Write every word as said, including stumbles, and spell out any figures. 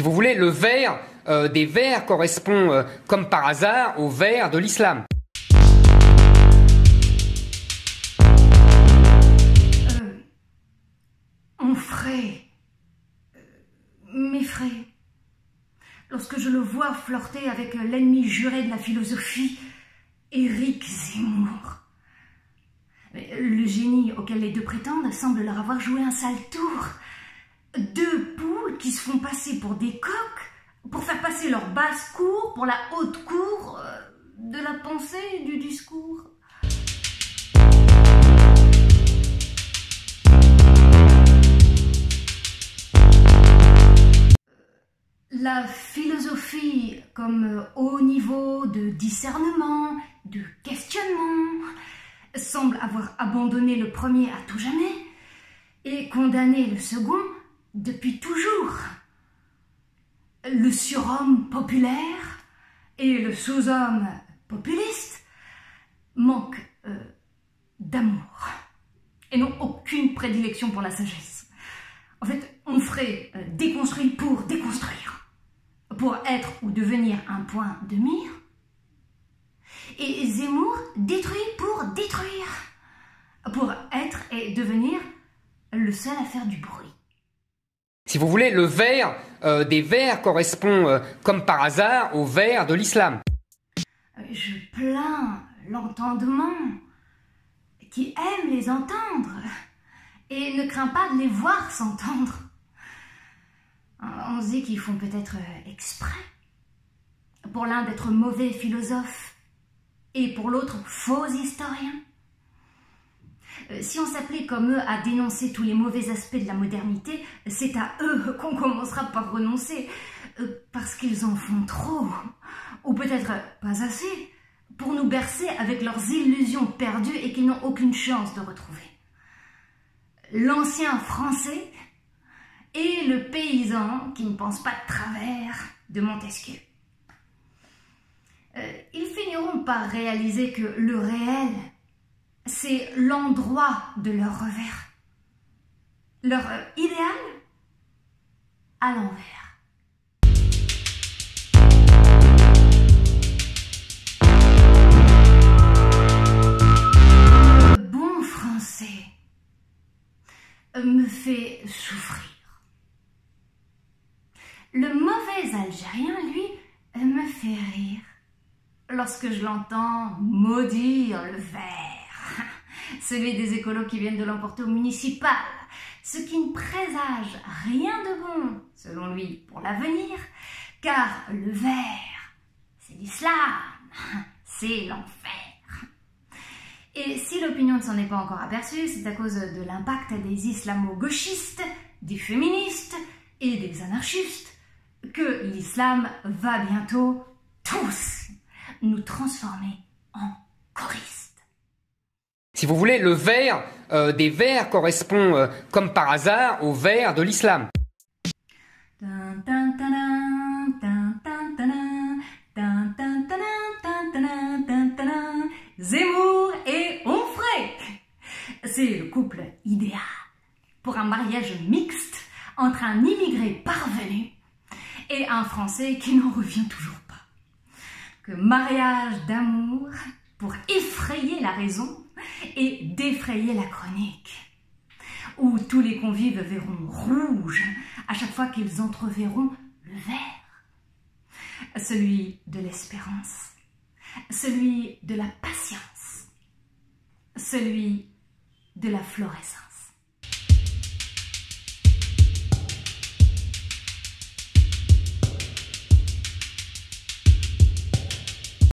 vous voulez, le vert euh, des Verts correspond, euh, comme par hasard, au vert de l'islam. Euh, Onfray euh, m'effraie lorsque je le vois flirter avec l'ennemi juré de la philosophie, Éric Zemmour. Le génie auquel les deux prétendent semble leur avoir joué un sale tour. Deux poules qui se font passer pour des coqs pour faire passer leur basse-cour pour la haute cour euh, de la pensée et du discours. La philosophie comme haut niveau de discernement, de questionnement, semble avoir abandonné le premier à tout jamais et condamné le second depuis toujours. Le surhomme populaire et le sous-homme populiste manquent euh, d'amour et n'ont aucune prédilection pour la sagesse. En fait, Onfray euh, déconstruit pour déconstruire, pour être ou devenir un point de mire, et Zemmour détruit pour détruire, pour être et devenir le seul à faire du bruit. Si vous voulez, le vert euh, des Verts correspond, euh, comme par hasard, au vert de l'islam. Je plains l'entendement qui aime les entendre et ne craint pas de les voir s'entendre. On se dit qu'ils font peut-être exprès. Pour l'un d'être mauvais philosophe et pour l'autre faux historien. Si on s'appelait comme eux à dénoncer tous les mauvais aspects de la modernité, c'est à eux qu'on commencera par renoncer, parce qu'ils en font trop, ou peut-être pas assez, pour nous bercer avec leurs illusions perdues et qu'ils n'ont aucune chance de retrouver. L'ancien français et le paysan qui ne pense pas de travers de Montesquieu. Euh, ils finiront par réaliser que le réel, c'est l'endroit de leur revers. Leur euh, idéal à l'envers. Le bon français me fait souffrir. Le mauvais Algérien, lui, me fait rire lorsque je l'entends maudire le vert, celui des écolos qui viennent de l'emporter au municipal, ce qui ne présage rien de bon, selon lui, pour l'avenir, car le vert, c'est l'islam, c'est l'enfer. Et si l'opinion ne s'en est pas encore aperçue, c'est à cause de l'impact des islamo-gauchistes, des féministes et des anarchistes que l'islam va bientôt tous nous transformer en choristes. Si vous voulez, le vert euh, des Verts correspond, euh, comme par hasard, au vert de l'islam. Zemmour et Onfray, c'est le couple idéal pour un mariage mixte entre un immigré parvenu et un Français qui n'en revient toujours pas. Que mariage d'amour pour effrayer la raison et défrayer la chronique, où tous les convives verront rouge à chaque fois qu'ils entreverront le vert, celui de l'espérance, celui de la patience, celui de la florescence.